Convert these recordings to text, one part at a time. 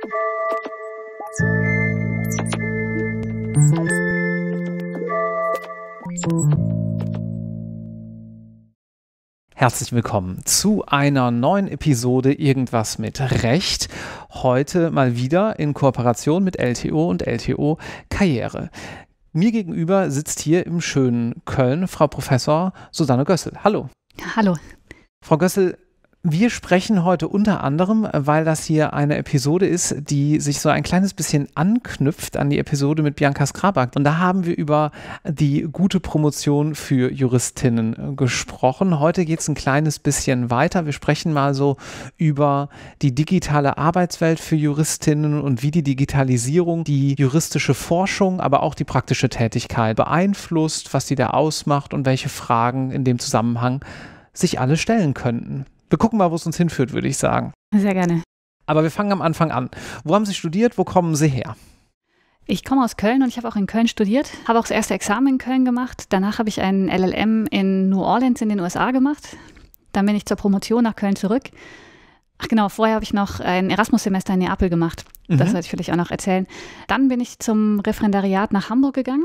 Herzlich willkommen zu einer neuen Episode Irgendwas mit Recht. Heute mal wieder in Kooperation mit LTO und LTO Karriere. Mir gegenüber sitzt hier im schönen Köln Frau Professor Susanne Gössel. Hallo. Hallo. Frau Gössel, wir sprechen heute unter anderem, weil das hier eine Episode ist, die sich so ein kleines bisschen anknüpft an die Episode mit Bianca Skrabak. Und da haben wir über die gute Promotion für Juristinnen gesprochen. Heute geht es ein kleines bisschen weiter. Wir sprechen mal so über die digitale Arbeitswelt für Juristinnen und wie die Digitalisierung die juristische Forschung, aber auch die praktische Tätigkeit beeinflusst, was die da ausmacht und welche Fragen in dem Zusammenhang sich alle stellen könnten. Wir gucken mal, wo es uns hinführt, würde ich sagen. Sehr gerne. Aber wir fangen am Anfang an. Wo haben Sie studiert? Wo kommen Sie her? Ich komme aus Köln und ich habe auch in Köln studiert, habe auch das erste Examen in Köln gemacht. Danach habe ich einen LLM in New Orleans in den USA gemacht. Dann bin ich zur Promotion nach Köln zurück. Ach genau, vorher habe ich noch ein Erasmus-Semester in Neapel gemacht. Das sollte ich vielleicht auch noch erzählen. Dann bin ich zum Referendariat nach Hamburg gegangen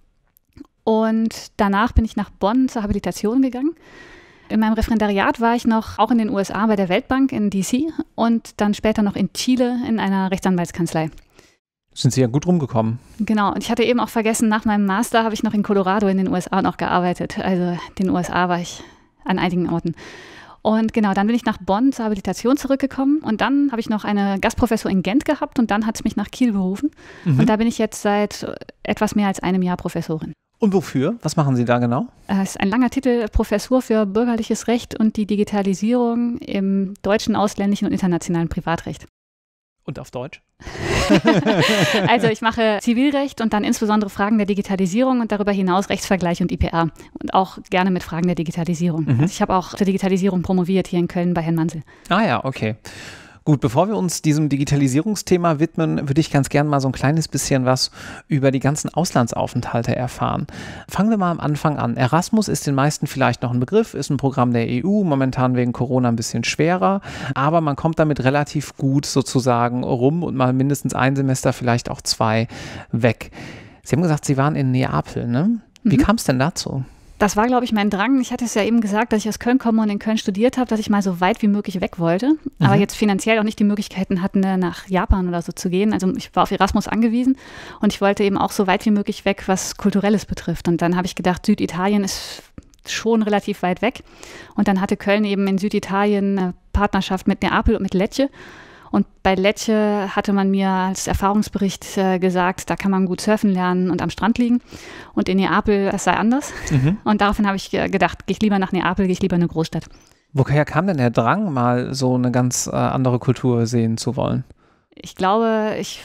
und danach bin ich nach Bonn zur Habilitation gegangen. In meinem Referendariat war ich noch auch in den USA bei der Weltbank in DC und dann später noch in Chile in einer Rechtsanwaltskanzlei. Sind Sie ja gut rumgekommen. Genau, und ich hatte eben auch vergessen, nach meinem Master habe ich noch in Colorado in den USA noch gearbeitet. Also in den USA war ich an einigen Orten. Und genau, dann bin ich nach Bonn zur Habilitation zurückgekommen und dann habe ich noch eine Gastprofessur in Gent gehabt und dann hat es mich nach Kiel berufen. Und da bin ich jetzt seit etwas mehr als einem Jahr Professorin. Und wofür? Was machen Sie da genau? Es ist ein langer Titel, Professur für bürgerliches Recht und die Digitalisierung im deutschen, ausländischen und internationalen Privatrecht. Und auf Deutsch? Also ich mache Zivilrecht und dann insbesondere Fragen der Digitalisierung und darüber hinaus Rechtsvergleich und IPA und auch gerne mit Fragen der Digitalisierung. Also ich habe auch zur Digitalisierung promoviert hier in Köln bei Herrn Mansel. Ah ja, okay. Gut, bevor wir uns diesem Digitalisierungsthema widmen, würde ich ganz gern mal so ein kleines bisschen was über die ganzen Auslandsaufenthalte erfahren. Fangen wir mal am Anfang an. Erasmus ist den meisten vielleicht noch ein Begriff, ist ein Programm der EU, momentan wegen Corona ein bisschen schwerer, aber man kommt damit relativ gut sozusagen rum und mal mindestens ein Semester, vielleicht auch zwei weg. Sie haben gesagt, Sie waren in Neapel, ne? Wie kam es denn dazu? Das war, glaube ich, mein Drang. Ich hatte es ja eben gesagt, dass ich aus Köln komme und in Köln studiert habe, dass ich mal so weit wie möglich weg wollte, aber jetzt finanziell auch nicht die Möglichkeiten hatten, nach Japan oder so zu gehen. Also ich war auf Erasmus angewiesen und ich wollte eben auch so weit wie möglich weg, was Kulturelles betrifft. Und dann habe ich gedacht, Süditalien ist schon relativ weit weg. Und dann hatte Köln eben in Süditalien eine Partnerschaft mit Neapel und mit Lecce. Und bei Lecce hatte man mir als Erfahrungsbericht gesagt, da kann man gut surfen lernen und am Strand liegen. Und in Neapel, das sei anders. Und daraufhin habe ich gedacht, gehe ich lieber nach Neapel, gehe ich lieber in eine Großstadt. Woher kam denn der Drang, mal so eine ganz andere Kultur sehen zu wollen? Ich glaube, ich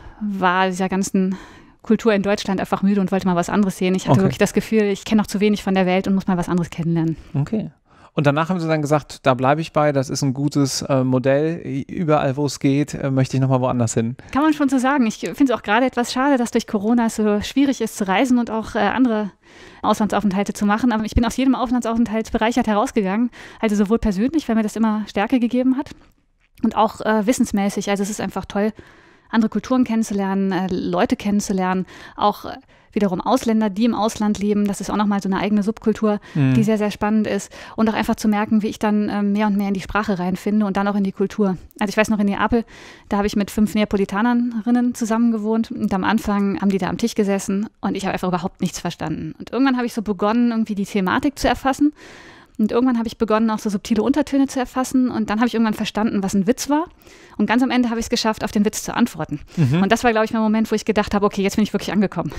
war dieser ganzen Kultur in Deutschland einfach müde und wollte mal was anderes sehen. Ich hatte wirklich das Gefühl, ich kenne noch zu wenig von der Welt und muss mal was anderes kennenlernen. Okay. Und danach haben Sie dann gesagt, da bleibe ich bei, das ist ein gutes Modell. Überall, wo es geht, möchte ich nochmal woanders hin. Kann man schon so sagen. Ich finde es auch gerade etwas schade, dass durch Corona es so schwierig ist zu reisen und auch andere Auslandsaufenthalte zu machen. Aber ich bin aus jedem Auslandsaufenthalt bereichert herausgegangen. Also sowohl persönlich, weil mir das immer Stärke gegeben hat und auch wissensmäßig. Also es ist einfach toll, andere Kulturen kennenzulernen, Leute kennenzulernen, auch wiederum Ausländer, die im Ausland leben. Das ist auch nochmal so eine eigene Subkultur, die sehr, sehr spannend ist. Und auch einfach zu merken, wie ich dann mehr und mehr in die Sprache reinfinde und dann auch in die Kultur. Also ich weiß noch in Neapel, da habe ich mit 5 Neapolitanerinnen zusammen gewohnt und am Anfang haben die da am Tisch gesessen und ich habe einfach überhaupt nichts verstanden. Und irgendwann habe ich so begonnen, irgendwie die Thematik zu erfassen. Und irgendwann habe ich begonnen, auch so subtile Untertöne zu erfassen. Und dann habe ich irgendwann verstanden, was ein Witz war. Und ganz am Ende habe ich es geschafft, auf den Witz zu antworten. Und das war, glaube ich, mein Moment, wo ich gedacht habe, okay, jetzt bin ich wirklich angekommen.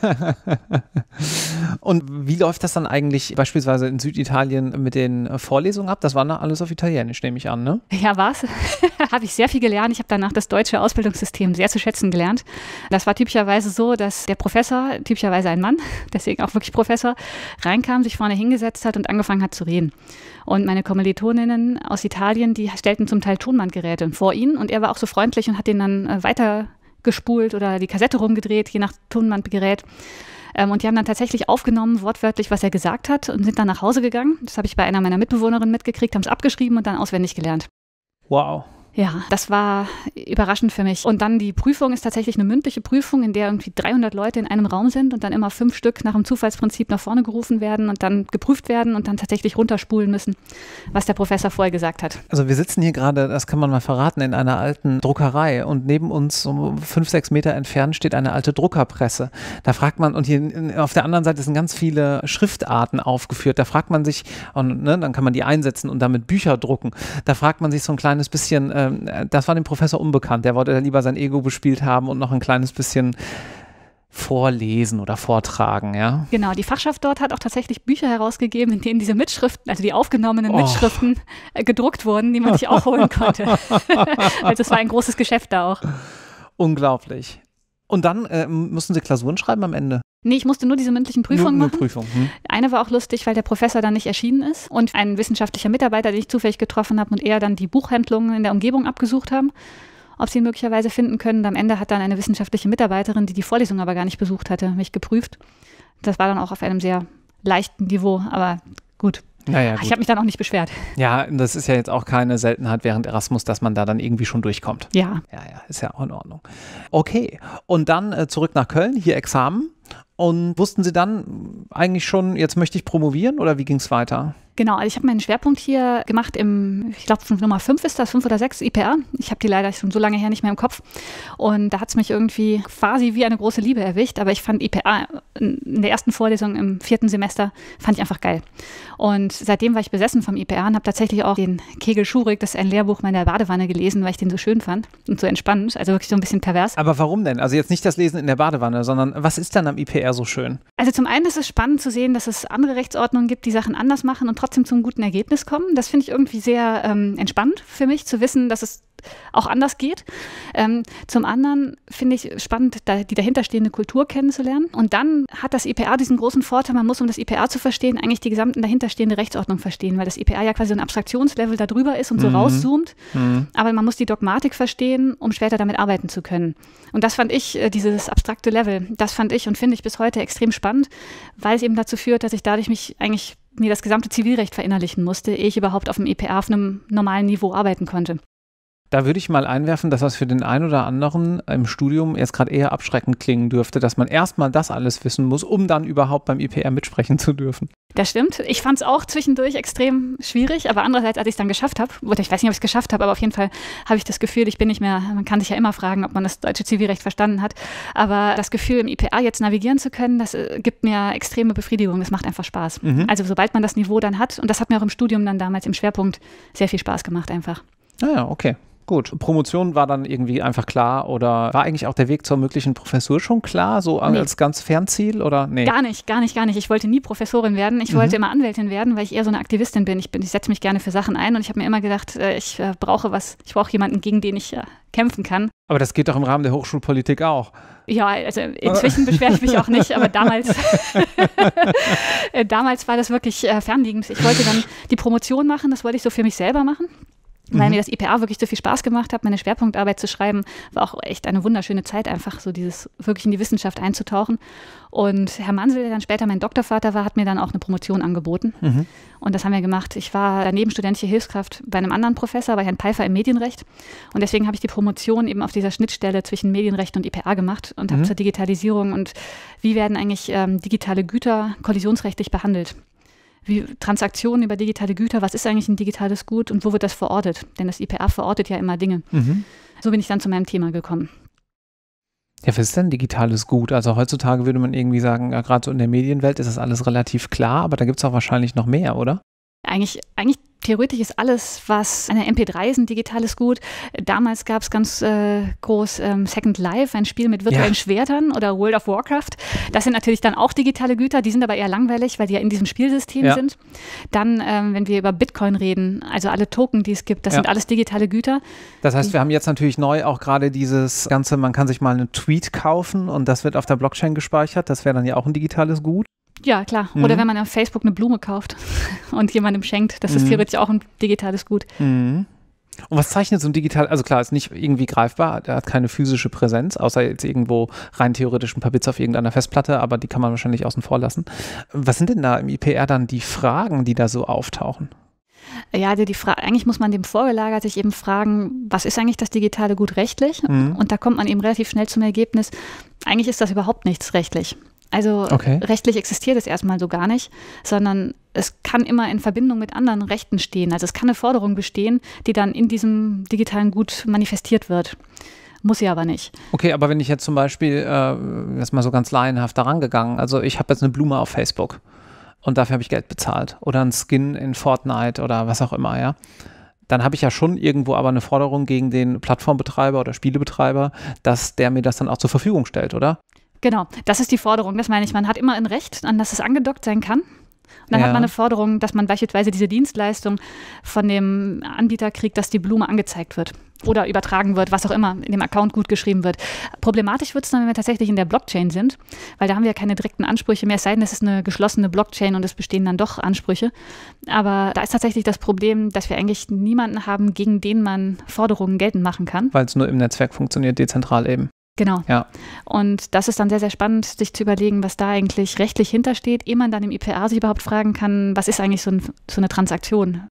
Und wie läuft das dann eigentlich beispielsweise in Süditalien mit den Vorlesungen ab? Das war noch alles auf Italienisch, nehme ich an, ne? Ja, war's. Habe ich sehr viel gelernt. Ich habe danach das deutsche Ausbildungssystem sehr zu schätzen gelernt. Das war typischerweise so, dass der Professor, typischerweise ein Mann, deswegen auch wirklich Professor, reinkam, sich vorne hingesetzt hat und angefangen hat zu reden. Und meine Kommilitoninnen aus Italien, die stellten zum Teil Tonbandgeräte vor ihn und er war auch so freundlich und hat den dann weitergespult oder die Kassette rumgedreht, je nach Tonbandgerät. Und die haben dann tatsächlich aufgenommen, wortwörtlich, was er gesagt hat und sind dann nach Hause gegangen. Das habe ich bei einer meiner Mitbewohnerinnen mitgekriegt, haben es abgeschrieben und dann auswendig gelernt. Wow. Ja, das war überraschend für mich. Und dann die Prüfung ist tatsächlich eine mündliche Prüfung, in der irgendwie 300 Leute in einem Raum sind und dann immer 5 Stück nach dem Zufallsprinzip nach vorne gerufen werden und dann geprüft werden und dann tatsächlich runterspulen müssen, was der Professor vorher gesagt hat. Also wir sitzen hier gerade, das kann man mal verraten, in einer alten Druckerei und neben uns so 5, 6 Meter entfernt steht eine alte Druckerpresse. Da fragt man, und hier auf der anderen Seite sind ganz viele Schriftarten aufgeführt, da fragt man sich, und, ne, dann kann man die einsetzen und damit Bücher drucken. Da fragt man sich so ein kleines bisschen, das war dem Professor unbekannt, der wollte lieber sein Ego bespielt haben und noch ein kleines bisschen vorlesen oder vortragen, ja? Genau, die Fachschaft dort hat auch tatsächlich Bücher herausgegeben, in denen diese Mitschriften, also die aufgenommenen Mitschriften gedruckt wurden, die man sich auch holen konnte. Also es war ein großes Geschäft da auch. Unglaublich. Und dann mussten Sie Klausuren schreiben am Ende? Nee, ich musste nur diese mündlichen Prüfungen machen. Prüfung. Eine war auch lustig, weil der Professor dann nicht erschienen ist und ein wissenschaftlicher Mitarbeiter, den ich zufällig getroffen habe und er dann die Buchhandlungen in der Umgebung abgesucht haben, ob sie ihn möglicherweise finden können. Und am Ende hat dann eine wissenschaftliche Mitarbeiterin, die die Vorlesung aber gar nicht besucht hatte, mich geprüft. Das war dann auch auf einem sehr leichten Niveau, aber gut. Naja, gut. Ich habe mich dann auch nicht beschwert. Ja, das ist ja jetzt auch keine Seltenheit während Erasmus, dass man da dann irgendwie schon durchkommt. Ja. Ja, ist ja auch in Ordnung. Okay, und dann zurück nach Köln, hier Examen. Und wussten Sie dann eigentlich schon, jetzt möchte ich promovieren oder wie ging es weiter? Genau, also ich habe meinen Schwerpunkt hier gemacht ich glaube Nummer 5 ist das, 5 oder 6, IPR. Ich habe die leider schon so lange her nicht mehr im Kopf. Und da hat es mich irgendwie quasi wie eine große Liebe erwischt. Aber ich fand IPR in der ersten Vorlesung im 4. Semester, fand ich einfach geil. Und seitdem war ich besessen vom IPR und habe tatsächlich auch den Kegel Schurig, das ist ein Lehrbuch meiner Badewanne, gelesen, weil ich den so schön fand und so entspannend, also wirklich so ein bisschen pervers. Aber warum denn? Also jetzt nicht das Lesen in der Badewanne, sondern was ist dann am IPR so schön? Also zum einen ist es spannend zu sehen, dass es andere Rechtsordnungen gibt, die Sachen anders machen und trotzdem zum guten Ergebnis kommen. Das finde ich irgendwie sehr entspannt für mich, zu wissen, dass es auch anders geht. Zum anderen finde ich spannend, die dahinterstehende Kultur kennenzulernen. Und dann hat das IPR diesen großen Vorteil, man muss, um das IPR zu verstehen, eigentlich die gesamten dahinterstehende Rechtsordnung verstehen, weil das IPR ja quasi so ein Abstraktionslevel da drüber ist und so rauszoomt. Aber man muss die Dogmatik verstehen, um später damit arbeiten zu können. Und das fand ich, dieses abstrakte Level, das fand ich und finde ich bis heute extrem spannend, weil es eben dazu führt, dass ich dadurch mir das gesamte Zivilrecht verinnerlichen musste, ehe ich überhaupt auf dem IPR auf einem normalen Niveau arbeiten konnte. Da würde ich mal einwerfen, dass das für den einen oder anderen im Studium jetzt gerade eher abschreckend klingen dürfte, dass man erstmal das alles wissen muss, um dann überhaupt beim IPR mitsprechen zu dürfen. Das stimmt. Ich fand es auch zwischendurch extrem schwierig, aber andererseits, als ich es dann geschafft habe, oder ich weiß nicht, ob ich es geschafft habe, aber auf jeden Fall habe ich das Gefühl, ich bin nicht mehr, man kann sich ja immer fragen, ob man das deutsche Zivilrecht verstanden hat, aber das Gefühl, im IPR jetzt navigieren zu können, das gibt mir extreme Befriedigung, das macht einfach Spaß. Also sobald man das Niveau dann hat, und das hat mir auch im Studium dann damals im Schwerpunkt sehr viel Spaß gemacht einfach. Ja, okay. Gut, Promotion war dann irgendwie einfach klar oder war eigentlich auch der Weg zur möglichen Professur schon klar, so als ganz Fernziel oder nee? Gar nicht. Ich wollte nie Professorin werden, ich wollte immer Anwältin werden, weil ich eher so eine Aktivistin bin. Ich setze mich gerne für Sachen ein und ich habe mir immer gedacht, ich brauche jemanden, gegen den ich kämpfen kann. Aber das geht doch im Rahmen der Hochschulpolitik auch. Ja, also inzwischen beschwere ich mich auch nicht, aber damals war das wirklich fernliegend. Ich wollte dann die Promotion machen, das wollte ich so für mich selber machen. Weil mir das IPR wirklich so viel Spaß gemacht hat, meine Schwerpunktarbeit zu schreiben, war auch echt eine wunderschöne Zeit, einfach so dieses wirklich in die Wissenschaft einzutauchen. Und Herr Mansel, der dann später mein Doktorvater war, hat mir dann auch eine Promotion angeboten. Und das haben wir gemacht. Ich war daneben studentische Hilfskraft bei einem anderen Professor, bei Herrn Peifer im Medienrecht. Und deswegen habe ich die Promotion eben auf dieser Schnittstelle zwischen Medienrecht und IPR gemacht und habe zur Digitalisierung und wie werden eigentlich digitale Güter kollisionsrechtlich behandelt. Wie Transaktionen über digitale Güter, was ist eigentlich ein digitales Gut und wo wird das verortet? Denn das IPR verortet ja immer Dinge. So bin ich dann zu meinem Thema gekommen. Ja, was ist denn digitales Gut? Also heutzutage würde man irgendwie sagen, ja, gerade so in der Medienwelt ist das alles relativ klar, aber da gibt es auch wahrscheinlich noch mehr, oder? Eigentlich theoretisch ist alles, was eine MP3 ist, ein digitales Gut. Damals gab es ganz groß Second Life, ein Spiel mit virtuellen Schwertern oder World of Warcraft. Das sind natürlich dann auch digitale Güter, die sind aber eher langweilig, weil die ja in diesem Spielsystem sind. Dann, wenn wir über Bitcoin reden, also alle Token, die es gibt, das sind alles digitale Güter. Das heißt, wir haben jetzt natürlich neu auch gerade dieses Ganze, man kann sich mal einen Tweet kaufen und das wird auf der Blockchain gespeichert. Das wäre dann ja auch ein digitales Gut. Ja, klar. Oder wenn man auf Facebook eine Blume kauft und jemandem schenkt, das ist theoretisch auch ein digitales Gut. Und was zeichnet so ein digital, also klar, ist nicht irgendwie greifbar, der hat keine physische Präsenz, außer jetzt irgendwo rein theoretisch ein paar Bits auf irgendeiner Festplatte, aber die kann man wahrscheinlich außen vor lassen. Was sind denn da im IPR dann die Fragen, die da so auftauchen? Ja, also eigentlich muss man dem vorgelagert sich eben fragen, was ist eigentlich das digitale Gut rechtlich? Und da kommt man eben relativ schnell zum Ergebnis, eigentlich ist das überhaupt nichts rechtlich. Also rechtlich existiert es erstmal so gar nicht, sondern es kann immer in Verbindung mit anderen Rechten stehen. Also es kann eine Forderung bestehen, die dann in diesem digitalen Gut manifestiert wird. Muss sie aber nicht. Okay, aber wenn ich jetzt zum Beispiel, jetzt mal so ganz laienhaft daran gegangen, also ich habe jetzt eine Blume auf Facebook und dafür habe ich Geld bezahlt oder einen Skin in Fortnite oder was auch immer, ja. Dann habe ich ja schon irgendwo aber eine Forderung gegen den Plattformbetreiber oder Spielebetreiber, dass der mir das dann auch zur Verfügung stellt, oder? Genau, das ist die Forderung. Das meine ich. Man hat immer ein Recht, an das es angedockt sein kann. Und dann hat man eine Forderung, dass man beispielsweise diese Dienstleistung von dem Anbieter kriegt, dass die Blume angezeigt wird oder übertragen wird, was auch immer in dem Account gut geschrieben wird. Problematisch wird es dann, wenn wir tatsächlich in der Blockchain sind, weil da haben wir ja keine direkten Ansprüche mehr, es sei denn, es ist eine geschlossene Blockchain und es bestehen dann doch Ansprüche. Aber da ist tatsächlich das Problem, dass wir eigentlich niemanden haben, gegen den man Forderungen geltend machen kann. Weil es nur im Netzwerk funktioniert, dezentral eben. Genau. Ja. Und das ist dann sehr, sehr spannend, sich zu überlegen, was da eigentlich rechtlich hintersteht, ehe man dann im IPA sich überhaupt fragen kann, was ist eigentlich so eine Transaktion?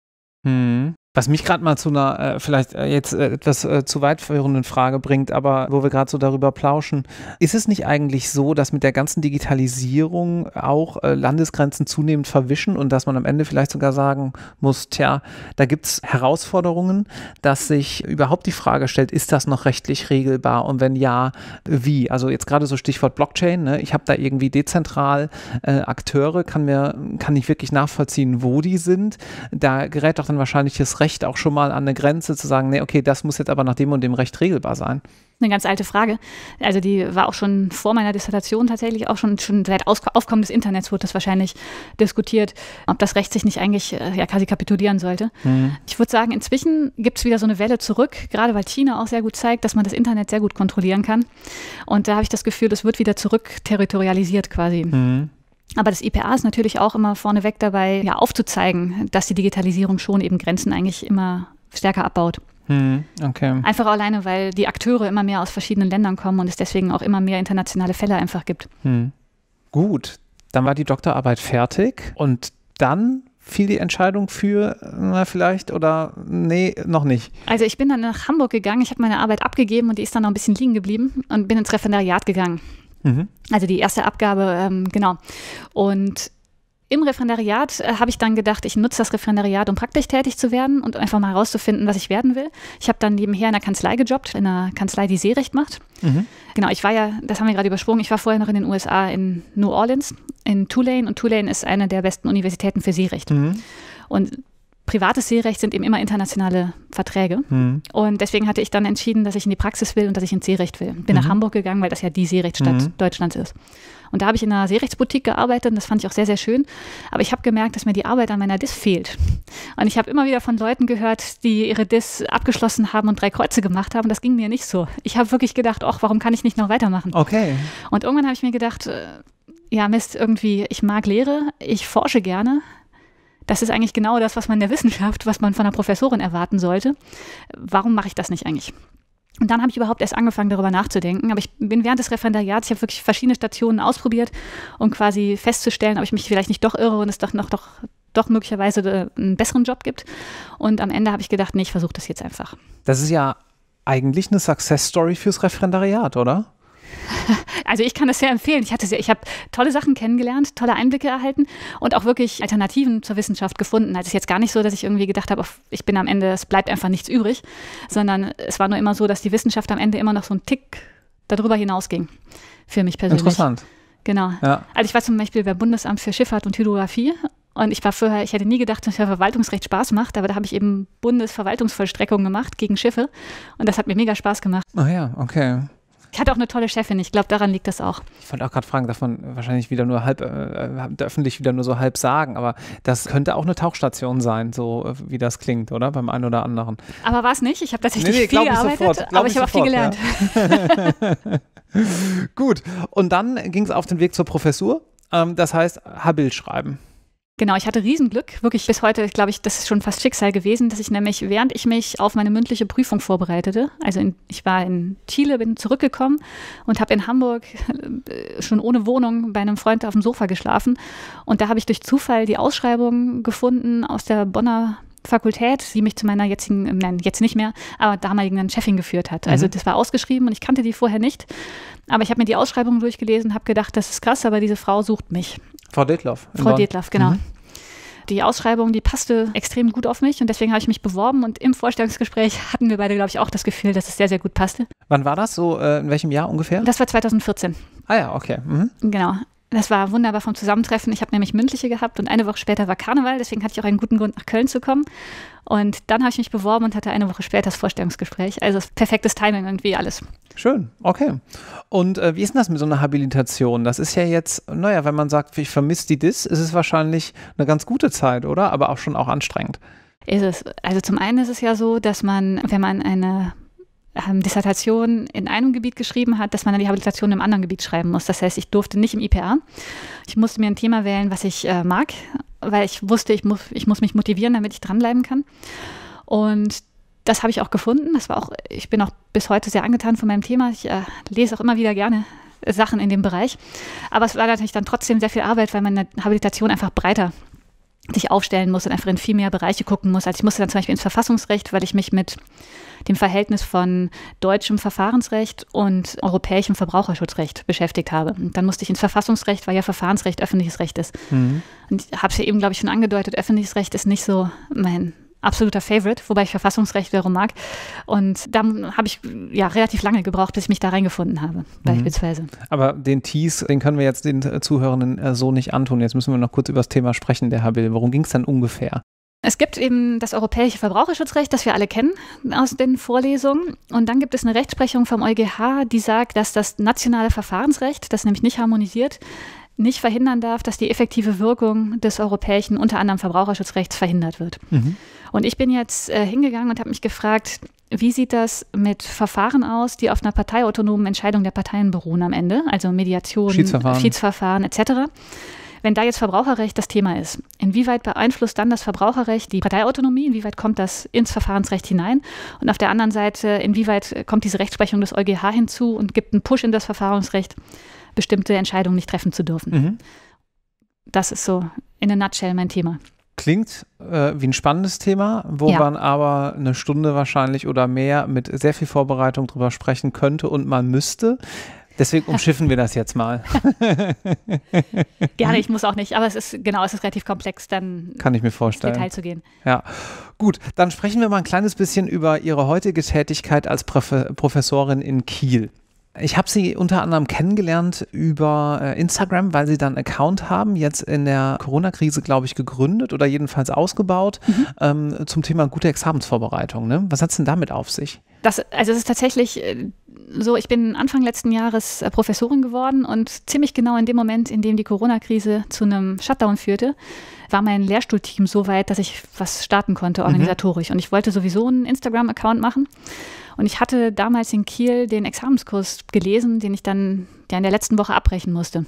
Was mich gerade mal zu einer vielleicht jetzt etwas zu weit führenden Frage bringt, aber wo wir gerade so darüber plauschen, ist es nicht eigentlich so, dass mit der ganzen Digitalisierung auch Landesgrenzen zunehmend verwischen und dass man am Ende vielleicht sogar sagen muss, tja, da gibt es Herausforderungen, dass sich überhaupt die Frage stellt, ist das noch rechtlich regelbar und wenn ja, wie? Also jetzt gerade so Stichwort Blockchain, ne? Ich habe da irgendwie dezentral Akteure, kann nicht wirklich nachvollziehen, wo die sind. Da gerät doch dann wahrscheinlich das Recht auch schon mal an eine Grenze zu sagen, nee, okay, das muss jetzt aber nach dem und dem Recht regelbar sein. Eine ganz alte Frage. Also die war auch schon vor meiner Dissertation tatsächlich, auch schon seit Aufkommen des Internets wurde das wahrscheinlich diskutiert, ob das Recht sich nicht eigentlich quasi kapitulieren sollte. Ich würde sagen, inzwischen gibt es wieder so eine Welle zurück, gerade weil China auch sehr gut zeigt, dass man das Internet sehr gut kontrollieren kann. Und da habe ich das Gefühl, das wird wieder zurück territorialisiert quasi. Aber das IPA ist natürlich auch immer vorneweg dabei, ja, aufzuzeigen, dass die Digitalisierung schon eben Grenzen eigentlich immer stärker abbaut. Okay. Einfach alleine, weil die Akteure immer mehr aus verschiedenen Ländern kommen und es deswegen auch immer mehr internationale Fälle einfach gibt. Gut, dann war die Doktorarbeit fertig und dann fiel die Entscheidung für vielleicht oder nee, noch nicht? Also ich bin dann nach Hamburg gegangen, ich habe meine Arbeit abgegeben und die ist dann noch ein bisschen liegen geblieben und bin ins Referendariat gegangen. Also die erste Abgabe, genau. Und im Referendariat habe ich dann gedacht, ich nutze das Referendariat, um praktisch tätig zu werden und einfach mal herauszufinden, was ich werden will. Ich habe dann nebenher in einer Kanzlei gejobbt, in einer Kanzlei, die Seerecht macht. Genau, ich war ja, das haben wir gerade übersprungen, ich war vorher noch in den USA, in New Orleans, in Tulane. Und Tulane ist eine der besten Universitäten für Seerecht. Und privates Seerecht sind eben immer internationale Verträge. Und deswegen hatte ich dann entschieden, dass ich in die Praxis will und dass ich ins Seerecht will. Bin nach Hamburg gegangen, weil das ja die Seerechtsstadt Deutschlands ist. Und da habe ich in einer Seerechtsboutique gearbeitet und das fand ich auch sehr, sehr schön. Aber ich habe gemerkt, dass mir die Arbeit an meiner DIS fehlt. Und ich habe immer wieder von Leuten gehört, die ihre DIS abgeschlossen haben und 3 Kreuze gemacht haben. Das ging mir nicht so. Ich habe wirklich gedacht, ach, warum kann ich nicht noch weitermachen? Okay. Und irgendwann habe ich mir gedacht, ja Mist, irgendwie, ich mag Lehre, ich forsche gerne. Das ist eigentlich genau das, was man in der Wissenschaft, was man von einer Professorin erwarten sollte. Warum mache ich das nicht eigentlich? Und dann habe ich überhaupt erst angefangen, darüber nachzudenken. Aber ich bin während des Referendariats, ich habe wirklich verschiedene Stationen ausprobiert, um quasi festzustellen, ob ich mich vielleicht nicht doch irre und es doch möglicherweise einen besseren Job gibt. Und am Ende habe ich gedacht, nee, ich versuche das jetzt einfach. Das ist ja eigentlich eine Success-Story fürs Referendariat, oder? Also ich kann das sehr empfehlen. Ich habe tolle Sachen kennengelernt, tolle Einblicke erhalten und auch wirklich Alternativen zur Wissenschaft gefunden. Also es ist jetzt gar nicht so, dass ich irgendwie gedacht habe, ich bin am Ende, es bleibt einfach nichts übrig, sondern es war nur immer so, dass die Wissenschaft am Ende immer noch so einen Tick darüber hinausging. Für mich persönlich. Interessant. Genau. Ja. Also ich war zum Beispiel beim Bundesamt für Schifffahrt und Hydrographie und ich hätte nie gedacht, dass mir Verwaltungsrecht Spaß macht, aber da habe ich eben Bundesverwaltungsvollstreckung gemacht gegen Schiffe und das hat mir mega Spaß gemacht. Ah ja, okay. Ich hatte auch eine tolle Chefin, ich glaube, daran liegt das auch. Ich wollte auch gerade fragen, darf man wahrscheinlich wieder nur öffentlich wieder nur so halb sagen, aber das könnte auch eine Tauchstation sein, so wie das klingt, oder? Beim einen oder anderen. Aber war es nicht, ich habe tatsächlich viel gearbeitet, aber ich habe auch viel gelernt. Ja. Gut, und dann ging es auf den Weg zur Professur, das heißt Habil schreiben. Genau, ich hatte Riesenglück, wirklich bis heute, glaube ich, das ist schon fast Schicksal gewesen, dass ich nämlich, während ich mich auf meine mündliche Prüfung vorbereitete, also ich war in Chile, bin zurückgekommen und habe in Hamburg schon ohne Wohnung bei einem Freund auf dem Sofa geschlafen und da habe ich durch Zufall die Ausschreibung gefunden aus der Bonner Fakultät, die mich zu meiner jetzigen, nein, jetzt nicht mehr, aber damaligen Chefin geführt hat. Also das war ausgeschrieben und ich kannte die vorher nicht. Aber ich habe mir die Ausschreibung durchgelesen, habe gedacht, das ist krass, aber diese Frau sucht mich. Frau Detloff. Frau Detloff, genau. Die Ausschreibung, die passte extrem gut auf mich und deswegen habe ich mich beworben und im Vorstellungsgespräch hatten wir beide, glaube ich, auch das Gefühl, dass es sehr, sehr gut passte. Wann war das so? In welchem Jahr ungefähr? Das war 2014. Ah ja, okay. Genau. Das war wunderbar vom Zusammentreffen. Ich habe nämlich mündliche gehabt und eine Woche später war Karneval, deswegen hatte ich auch einen guten Grund, nach Köln zu kommen. Und dann habe ich mich beworben und hatte eine Woche später das Vorstellungsgespräch. Also perfektes Timing irgendwie alles. Schön, okay. Und wie ist denn das mit so einer Habilitation? Das ist ja jetzt, naja, wenn man sagt, ich vermisse die Dis, ist es wahrscheinlich eine ganz gute Zeit, oder? Aber auch schon auch anstrengend. Ist es. Also zum einen ist es ja so, dass man, wenn man eine Dissertation in einem Gebiet geschrieben hat, dass man dann die Habilitation im anderen Gebiet schreiben muss. Das heißt, ich durfte nicht im IPA. Ich musste mir ein Thema wählen, was ich mag, weil ich wusste, ich muss mich motivieren, damit ich dranbleiben kann. Und das habe ich auch gefunden. Das war auch, ich bin auch bis heute sehr angetan von meinem Thema. Ich lese auch immer wieder gerne Sachen in dem Bereich. Aber es war natürlich dann trotzdem sehr viel Arbeit, weil meine Habilitation einfach breiter sich aufstellen muss und einfach in viel mehr Bereiche gucken muss. Also ich musste dann zum Beispiel ins Verfassungsrecht, weil ich mich mit dem Verhältnis von deutschem Verfahrensrecht und europäischem Verbraucherschutzrecht beschäftigt habe. Und dann musste ich ins Verfassungsrecht, weil ja Verfahrensrecht öffentliches Recht ist. Und ich habe es ja eben, glaube ich, schon angedeutet, öffentliches Recht ist nicht so mein absoluter Favorite, wobei ich Verfassungsrecht wiederum mag. Und da habe ich ja relativ lange gebraucht, bis ich mich da reingefunden habe, beispielsweise. Aber den Tease, den können wir jetzt den Zuhörenden so nicht antun. Jetzt müssen wir noch kurz über das Thema sprechen, der Habil. Worum ging es denn ungefähr? Es gibt eben das europäische Verbraucherschutzrecht, das wir alle kennen aus den Vorlesungen. Und dann gibt es eine Rechtsprechung vom EuGH, die sagt, dass das nationale Verfahrensrecht, das nämlich nicht harmonisiert, nicht verhindern darf, dass die effektive Wirkung des europäischen, unter anderem Verbraucherschutzrechts, verhindert wird. Und ich bin jetzt hingegangen und habe mich gefragt, wie sieht das mit Verfahren aus, die auf einer parteiautonomen Entscheidung der Parteien beruhen am Ende, also Mediation, Schiedsverfahren etc., wenn da jetzt Verbraucherrecht das Thema ist, inwieweit beeinflusst dann das Verbraucherrecht die Parteiautonomie, inwieweit kommt das ins Verfahrensrecht hinein und auf der anderen Seite, inwieweit kommt diese Rechtsprechung des EuGH hinzu und gibt einen Push in das Verfahrensrecht, bestimmte Entscheidungen nicht treffen zu dürfen. Das ist so in a nutshell mein Thema. Klingt wie ein spannendes Thema, wo man aber eine Stunde wahrscheinlich oder mehr mit sehr viel Vorbereitung drüber sprechen könnte und man müsste. Deswegen umschiffen wir das jetzt mal. Gerne, ich muss auch nicht, aber es ist relativ komplex, dann kann ich mir vorstellen, ins Detail zu gehen. Ja, gut, dann sprechen wir mal ein kleines bisschen über Ihre heutige Tätigkeit als Professorin in Kiel. Ich habe Sie unter anderem kennengelernt über Instagram, weil Sie dann einen Account haben, jetzt in der Corona-Krise, glaube ich, gegründet oder jedenfalls ausgebaut, zum Thema gute Examensvorbereitung. Ne? Was hat es denn damit auf sich? Es ist tatsächlich so, ich bin Anfang letzten Jahres Professorin geworden und ziemlich genau in dem Moment, in dem die Corona-Krise zu einem Shutdown führte, war mein Lehrstuhlteam so weit, dass ich was starten konnte organisatorisch. Und ich wollte sowieso einen Instagram-Account machen. Und ich hatte damals in Kiel den Examenskurs gelesen, den ich dann in der letzten Woche abbrechen musste.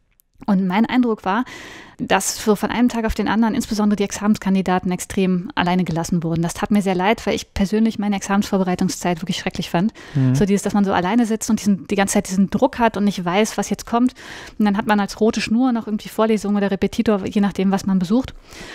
Und mein Eindruck war, dass so von einem Tag auf den anderen insbesondere die Examenskandidaten extrem alleine gelassen wurden. Das tat mir sehr leid, weil ich persönlich meine Examensvorbereitungszeit wirklich schrecklich fand. So dieses, dass man so alleine sitzt und die ganze Zeit diesen Druck hat und nicht weiß, was jetzt kommt. Und dann hat man als rote Schnur noch irgendwie Vorlesungen oder Repetitor, je nachdem, was man besucht.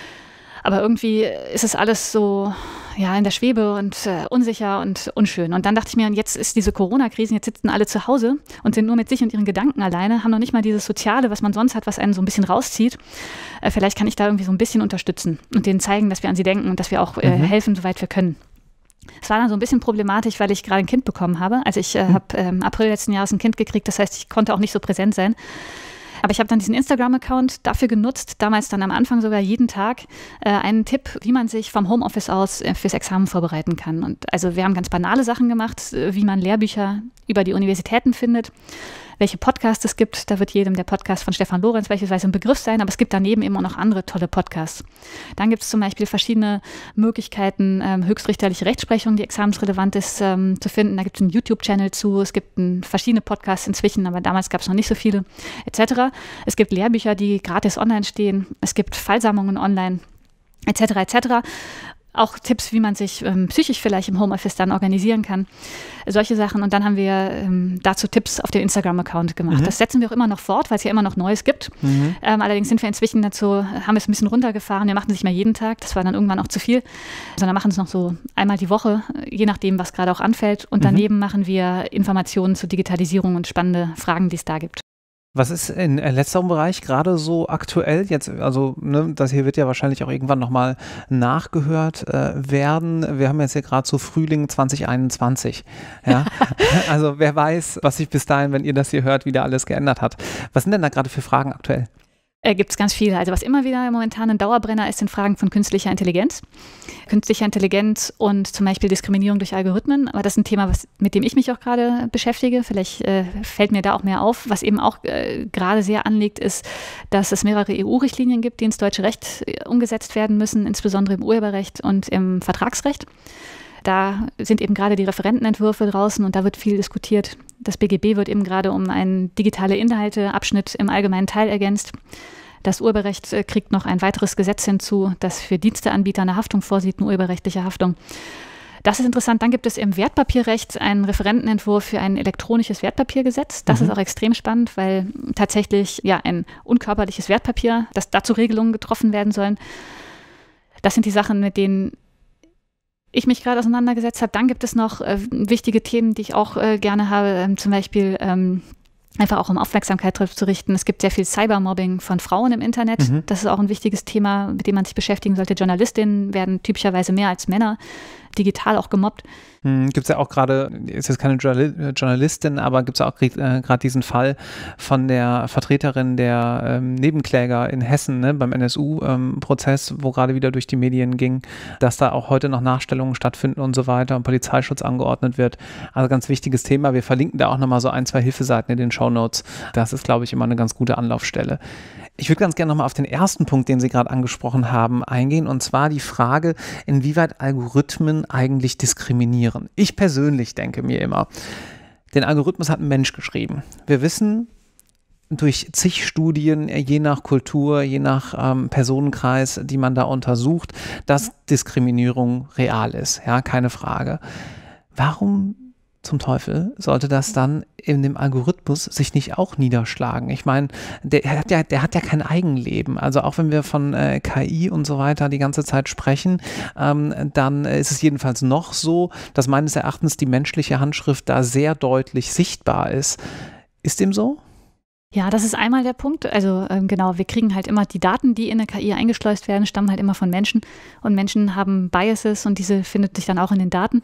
Aber irgendwie ist es alles so in der Schwebe und unsicher und unschön. Und dann dachte ich mir, jetzt ist diese Corona-Krise, jetzt sitzen alle zu Hause und sind nur mit sich und ihren Gedanken alleine, haben noch nicht mal dieses Soziale, was man sonst hat, was einen so ein bisschen rauszieht. Vielleicht kann ich da irgendwie so ein bisschen unterstützen und denen zeigen, dass wir an sie denken und dass wir auch helfen, soweit wir können. Es war dann so ein bisschen problematisch, weil ich gerade ein Kind bekommen habe. Also ich habe im April letzten Jahres ein Kind gekriegt, das heißt, ich konnte auch nicht so präsent sein. Aber ich habe dann diesen Instagram-Account dafür genutzt, damals dann am Anfang sogar jeden Tag einen Tipp, wie man sich vom Homeoffice aus fürs Examen vorbereiten kann. Und also wir haben ganz banale Sachen gemacht, wie man Lehrbücher über die Universitäten findet, welche Podcasts es gibt. Da wird jedem der Podcast von Stefan Lorenz beispielsweise ein Begriff sein, aber es gibt daneben eben auch noch andere tolle Podcasts. Dann gibt es zum Beispiel verschiedene Möglichkeiten, höchstrichterliche Rechtsprechung, die examensrelevant ist, zu finden. Da gibt es einen YouTube-Channel zu, es gibt verschiedene Podcasts inzwischen, aber damals gab es noch nicht so viele, etc. Es gibt Lehrbücher, die gratis online stehen, es gibt Fallsammlungen online, etc., etc. Auch Tipps, wie man sich psychisch vielleicht im Homeoffice dann organisieren kann. Solche Sachen. Und dann haben wir dazu Tipps auf den Instagram-Account gemacht. Das setzen wir auch immer noch fort, weil es ja immer noch Neues gibt. Allerdings sind wir inzwischen dazu, haben es ein bisschen runtergefahren. Wir machen es nicht mehr jeden Tag. Das war dann irgendwann auch zu viel. Sondern machen es noch so einmal die Woche, je nachdem, was gerade auch anfällt. Und daneben machen wir Informationen zur Digitalisierung und spannende Fragen, die es da gibt. Was ist in letzterem Bereich gerade so aktuell jetzt? Also das hier wird ja wahrscheinlich auch irgendwann nochmal nachgehört werden. Wir haben jetzt hier gerade so Frühling 2021. Ja? Also wer weiß, was sich bis dahin, wenn ihr das hier hört, wieder alles geändert hat. Was sind denn da gerade für Fragen aktuell? Gibt es ganz viele. Also was immer wieder momentan ein Dauerbrenner ist, sind Fragen von künstlicher Intelligenz. Künstliche Intelligenz und zum Beispiel Diskriminierung durch Algorithmen. Aber das ist ein Thema, mit dem ich mich auch gerade beschäftige. Vielleicht fällt mir da auch mehr auf. Was eben auch gerade sehr anliegt, ist, dass es mehrere EU-Richtlinien gibt, die ins deutsche Recht umgesetzt werden müssen, insbesondere im Urheberrecht und im Vertragsrecht. Da sind eben gerade die Referentenentwürfe draußen und da wird viel diskutiert. Das BGB wird eben gerade um einen digitale Inhalte-Abschnitt im allgemeinen Teil ergänzt. Das Urheberrecht kriegt noch ein weiteres Gesetz hinzu, das für Diensteanbieter eine Haftung vorsieht, eine urheberrechtliche Haftung. Das ist interessant. Dann gibt es im Wertpapierrecht einen Referentenentwurf für ein elektronisches Wertpapiergesetz. Das ist auch extrem spannend, weil tatsächlich ein unkörperliches Wertpapier, dass dazu Regelungen getroffen werden sollen. Das sind die Sachen, mit denen ich mich gerade auseinandergesetzt habe. Dann gibt es noch wichtige Themen, die ich auch gerne habe, zum Beispiel einfach auch um Aufmerksamkeit drauf zu richten. Es gibt sehr viel Cybermobbing von Frauen im Internet. Das ist auch ein wichtiges Thema, mit dem man sich beschäftigen sollte. Journalistinnen werden typischerweise mehr als Männer digital auch gemobbt. Gibt es ja auch gerade, ist jetzt keine Journalistin, aber gibt es auch gerade diesen Fall von der Vertreterin der Nebenkläger in Hessen, ne, beim NSU-Prozess, wo gerade wieder durch die Medien ging, dass da auch heute noch Nachstellungen stattfinden und so weiter und Polizeischutz angeordnet wird. Also ganz wichtiges Thema. Wir verlinken da auch nochmal so 1, 2 Hilfeseiten in den Shownotes. Das ist, glaube ich, immer eine ganz gute Anlaufstelle. Ich würde ganz gerne nochmal auf den ersten Punkt, den Sie gerade angesprochen haben, eingehen, und zwar die Frage, inwieweit Algorithmen eigentlich diskriminieren. Ich persönlich denke mir immer, den Algorithmus hat ein Mensch geschrieben. Wir wissen durch zig Studien, je nach Kultur, je nach Personenkreis, die man da untersucht, dass Diskriminierung real ist. Ja, keine Frage. Warum zum Teufel sollte das dann in dem Algorithmus sich nicht auch niederschlagen? Ich meine, der hat ja kein Eigenleben. Also auch wenn wir von KI und so weiter die ganze Zeit sprechen, dann ist es jedenfalls noch so, dass meines Erachtens die menschliche Handschrift da sehr deutlich sichtbar ist. Ist dem so? Ja, das ist einmal der Punkt. Also genau, wir kriegen halt immer die Daten, die in eine KI eingeschleust werden, stammen halt immer von Menschen. Und Menschen haben Biases und diese findet sich dann auch in den Daten.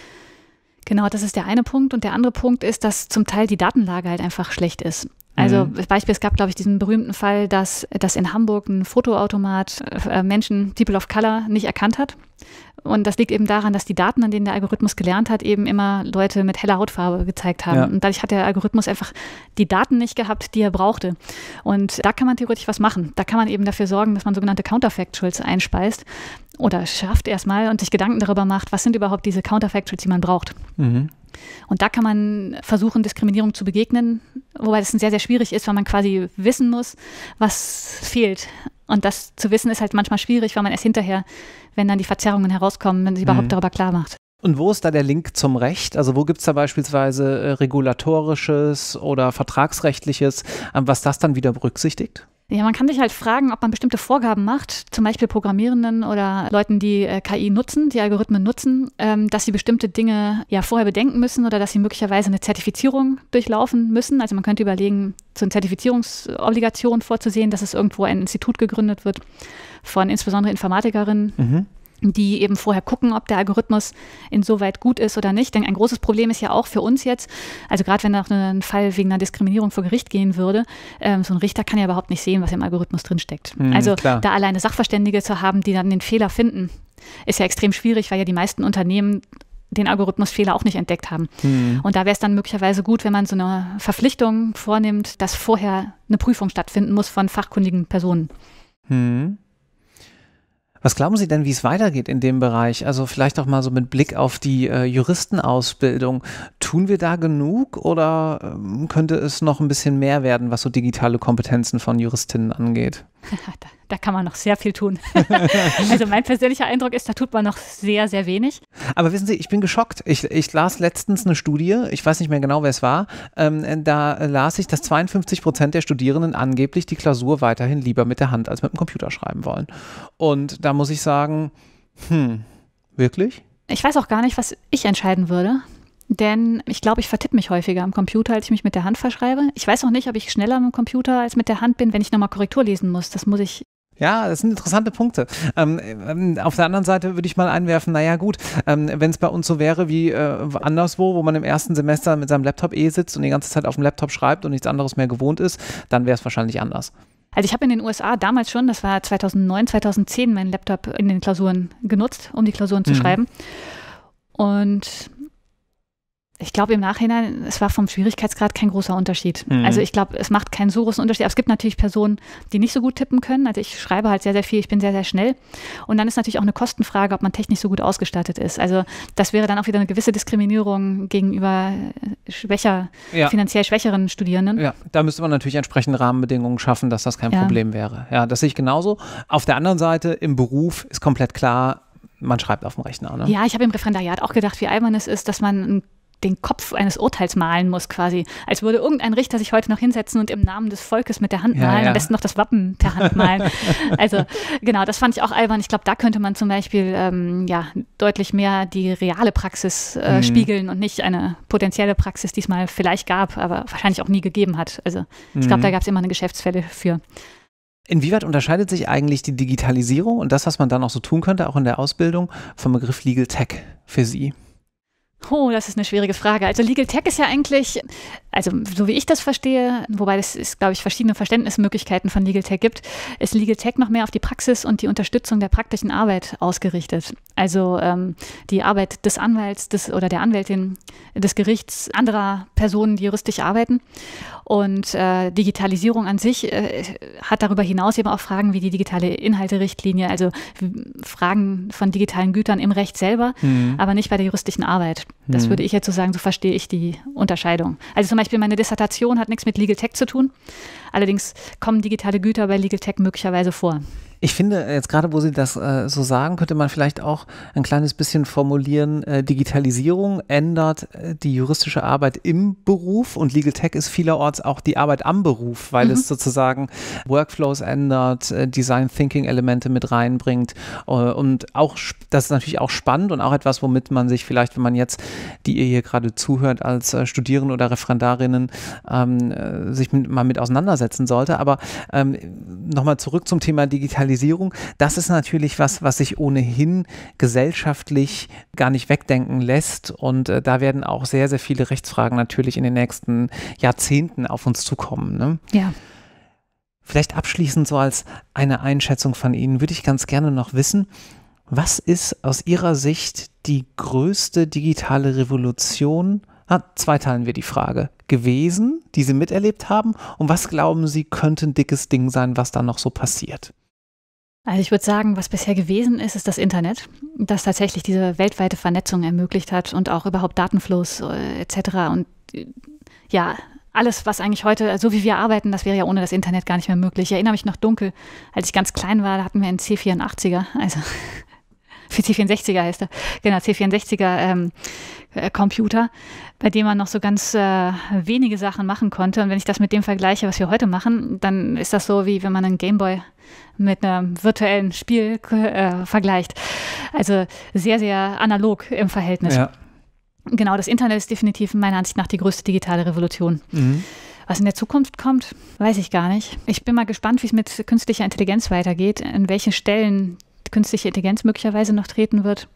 Genau, das ist der eine Punkt. Und der andere Punkt ist, dass zum Teil die Datenlage halt einfach schlecht ist. Also Beispiel, es gab, glaube ich, diesen berühmten Fall, dass in Hamburg ein Fotoautomat Menschen, People of Color, nicht erkannt hat. Und das liegt eben daran, dass die Daten, an denen der Algorithmus gelernt hat, eben immer Leute mit heller Hautfarbe gezeigt haben. Ja. Und dadurch hat der Algorithmus einfach die Daten nicht gehabt, die er brauchte. Und da kann man theoretisch was machen. Da kann man eben dafür sorgen, dass man sogenannte Counterfactuals einspeist oder schafft erstmal und sich Gedanken darüber macht, was sind überhaupt diese Counterfactuals, die man braucht. Und da kann man versuchen, Diskriminierung zu begegnen, wobei das sehr, sehr schwierig ist, weil man quasi wissen muss, was fehlt. Und das zu wissen ist halt manchmal schwierig, weil man erst hinterher, wenn dann die Verzerrungen herauskommen, wenn sich überhaupt darüber klar macht. Und wo ist da der Link zum Recht? Also wo gibt es da beispielsweise regulatorisches oder vertragsrechtliches, was das dann wieder berücksichtigt? Ja, man kann sich halt fragen, ob man bestimmte Vorgaben macht, zum Beispiel Programmierenden oder Leuten, die KI nutzen, die Algorithmen nutzen, dass sie bestimmte Dinge ja vorher bedenken müssen oder dass sie möglicherweise eine Zertifizierung durchlaufen müssen. Also man könnte überlegen, so eine Zertifizierungsobligation vorzusehen, dass es irgendwo ein Institut gegründet wird von insbesondere Informatikerinnen, die eben vorher gucken, ob der Algorithmus insoweit gut ist oder nicht. Denn ein großes Problem ist ja auch für uns jetzt, also gerade wenn noch ein Fall wegen einer Diskriminierung vor Gericht gehen würde, so ein Richter kann ja überhaupt nicht sehen, was im Algorithmus drinsteckt. Also klar. Da alleine Sachverständige zu haben, die dann den Fehler finden, ist ja extrem schwierig, weil ja die meisten Unternehmen den Algorithmusfehler auch nicht entdeckt haben. Und da wäre es dann möglicherweise gut, wenn man so eine Verpflichtung vornimmt, dass vorher eine Prüfung stattfinden muss von fachkundigen Personen. Was glauben Sie denn, wie es weitergeht in dem Bereich? Also vielleicht auch mal so mit Blick auf die Juristenausbildung. Tun wir da genug oder könnte es noch ein bisschen mehr werden, was so digitale Kompetenzen von Juristinnen angeht? Da kann man noch sehr viel tun. Also mein persönlicher Eindruck ist, da tut man noch sehr, sehr wenig. Aber wissen Sie, ich bin geschockt. Ich las letztens eine Studie, ich weiß nicht mehr genau, wer es war, da las ich, dass 52% der Studierenden angeblich die Klausur weiterhin lieber mit der Hand als mit dem Computer schreiben wollen. Und da muss ich sagen, wirklich? Ich weiß auch gar nicht, was ich entscheiden würde. Denn ich glaube, ich vertippe mich häufiger am Computer, als ich mich mit der Hand verschreibe. Ich weiß auch nicht, ob ich schneller am Computer als mit der Hand bin, wenn ich nochmal Korrektur lesen muss. Das muss ich. Ja, das sind interessante Punkte. Auf der anderen Seite würde ich mal einwerfen, naja gut, wenn es bei uns so wäre wie anderswo, wo man im ersten Semester mit seinem Laptop sitzt und die ganze Zeit auf dem Laptop schreibt und nichts anderes mehr gewohnt ist, dann wäre es wahrscheinlich anders. Also ich habe in den USA damals schon, das war 2009, 2010, meinen Laptop in den Klausuren genutzt, um die Klausuren zu schreiben. Und ich glaube im Nachhinein, es war vom Schwierigkeitsgrad kein großer Unterschied. Also ich glaube, es macht keinen so großen Unterschied. Aber es gibt natürlich Personen, die nicht so gut tippen können. Also ich schreibe halt sehr, sehr viel, ich bin sehr, sehr schnell. Und dann ist natürlich auch eine Kostenfrage, ob man technisch so gut ausgestattet ist. Also das wäre dann auch wieder eine gewisse Diskriminierung gegenüber finanziell schwächeren Studierenden. Ja, da müsste man natürlich entsprechende Rahmenbedingungen schaffen, dass das kein Problem wäre. Ja, das sehe ich genauso. Auf der anderen Seite, im Beruf ist komplett klar, man schreibt auf dem Rechner. Ne? Ja, ich habe im Referendariat auch gedacht, wie albern es ist, dass man den Kopf eines Urteils malen muss quasi. Als würde irgendein Richter sich heute noch hinsetzen und im Namen des Volkes mit der Hand malen, am besten noch das Wappen per Hand malen. Also genau, das fand ich auch albern. Ich glaube, da könnte man zum Beispiel deutlich mehr die reale Praxis spiegeln und nicht eine potenzielle Praxis, die es mal vielleicht gab, aber wahrscheinlich auch nie gegeben hat. Also ich glaube, da gab es immer eine Geschäftsfälle für. Inwieweit unterscheidet sich eigentlich die Digitalisierung und das, was man dann auch so tun könnte, auch in der Ausbildung, vom Begriff Legal Tech für Sie? Oh, das ist eine schwierige Frage. Also Legal Tech ist ja eigentlich, also so wie ich das verstehe, wobei es, glaube ich, verschiedene Verständnismöglichkeiten von Legal Tech gibt, ist Legal Tech noch mehr auf die Praxis und die Unterstützung der praktischen Arbeit ausgerichtet. Also die Arbeit des Anwalts oder der Anwältin, des Gerichts, anderer Personen, die juristisch arbeiten. Und Digitalisierung an sich hat darüber hinaus eben auch Fragen wie die digitale Inhalterichtlinie, also Fragen von digitalen Gütern im Recht selber, aber nicht bei der juristischen Arbeit. Das würde ich jetzt so sagen, so verstehe ich die Unterscheidung. Also zum Beispiel meine Dissertation hat nichts mit Legal Tech zu tun. Allerdings kommen digitale Güter bei Legal Tech möglicherweise vor. Ich finde, jetzt gerade, wo Sie das so sagen, könnte man vielleicht auch ein kleines bisschen formulieren, Digitalisierung ändert die juristische Arbeit im Beruf und Legal Tech ist vielerorts auch die Arbeit am Beruf, weil es sozusagen Workflows ändert, Design Thinking Elemente mit reinbringt und auch, das ist natürlich auch spannend und auch etwas, womit man sich vielleicht, wenn man jetzt, die ihr hier gerade zuhört, als Studierende oder Referendarinnen sich mal mit auseinandersetzen sollte, aber nochmal zurück zum Thema Digitalisierung. Das ist natürlich was sich ohnehin gesellschaftlich gar nicht wegdenken lässt und da werden auch sehr, sehr viele Rechtsfragen natürlich in den nächsten Jahrzehnten auf uns zukommen. Ne? Ja. Vielleicht abschließend so als eine Einschätzung von Ihnen würde ich ganz gerne noch wissen, was ist aus Ihrer Sicht die größte digitale Revolution, zweiteilen wir die Frage, gewesen, die Sie miterlebt haben und was glauben Sie könnte ein dickes Ding sein, was da noch so passiert? Also ich würde sagen, was bisher gewesen ist, ist das Internet, das tatsächlich diese weltweite Vernetzung ermöglicht hat und auch überhaupt Datenflows etc. Und ja, alles, was eigentlich heute, so wie wir arbeiten, das wäre ja ohne das Internet gar nicht mehr möglich. Ich erinnere mich noch dunkel, als ich ganz klein war, da hatten wir einen C64er, also für C64er heißt er, genau, C64er Computer, bei dem man noch so ganz wenige Sachen machen konnte. Und wenn ich das mit dem vergleiche, was wir heute machen, dann ist das so, wie wenn man einen Gameboy mit einem virtuellen Spiel vergleicht. Also sehr, sehr analog im Verhältnis. Ja. Genau, das Internet ist definitiv meiner Ansicht nach die größte digitale Revolution. Was in der Zukunft kommt, weiß ich gar nicht. Ich bin mal gespannt, wie es mit künstlicher Intelligenz weitergeht, an welchen Stellen künstliche Intelligenz möglicherweise noch treten wird.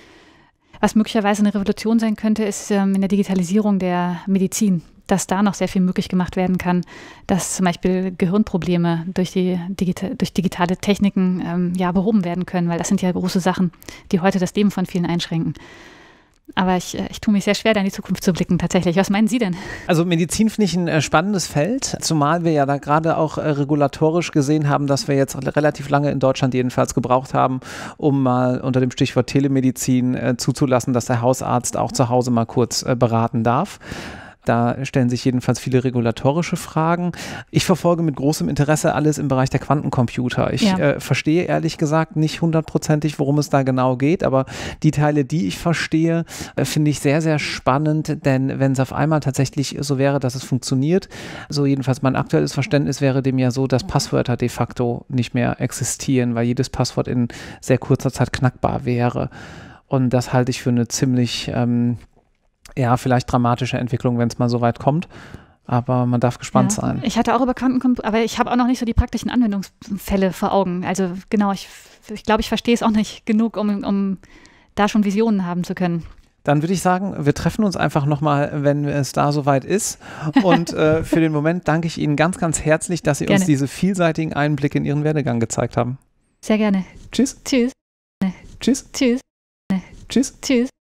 Was möglicherweise eine Revolution sein könnte, ist in der Digitalisierung der Medizin, dass da noch sehr viel möglich gemacht werden kann, dass zum Beispiel Gehirnprobleme durch digitale Techniken behoben werden können, weil das sind ja große Sachen, die heute das Leben von vielen einschränken. Aber ich tue mich sehr schwer, da in die Zukunft zu blicken tatsächlich. Was meinen Sie denn? Also Medizin finde ich ein spannendes Feld, zumal wir ja da gerade auch regulatorisch gesehen haben, dass wir jetzt relativ lange in Deutschland jedenfalls gebraucht haben, um mal unter dem Stichwort Telemedizin zuzulassen, dass der Hausarzt auch zu Hause mal kurz beraten darf. Da stellen sich jedenfalls viele regulatorische Fragen. Ich verfolge mit großem Interesse alles im Bereich der Quantencomputer. Ich verstehe ehrlich gesagt nicht hundertprozentig, worum es da genau geht, aber die Teile, die ich verstehe, finde ich sehr, sehr spannend, denn wenn es auf einmal tatsächlich so wäre, dass es funktioniert, so jedenfalls mein aktuelles Verständnis wäre dem ja so, dass Passwörter de facto nicht mehr existieren, weil jedes Passwort in sehr kurzer Zeit knackbar wäre. Und das halte ich für eine ziemlich, vielleicht dramatische Entwicklung, wenn es mal so weit kommt. Aber man darf gespannt sein. Ich hatte auch über Quantencomputer, aber ich habe auch noch nicht so die praktischen Anwendungsfälle vor Augen. Also genau, ich glaube, ich verstehe es auch nicht genug, um da schon Visionen haben zu können. Dann würde ich sagen, wir treffen uns einfach nochmal, wenn es da soweit ist. Und für den Moment danke ich Ihnen ganz, ganz herzlich, dass Sie uns diese vielseitigen Einblicke in Ihren Werdegang gezeigt haben. Sehr gerne. Tschüss. Tschüss. Tschüss. Tschüss. Tschüss. Tschüss.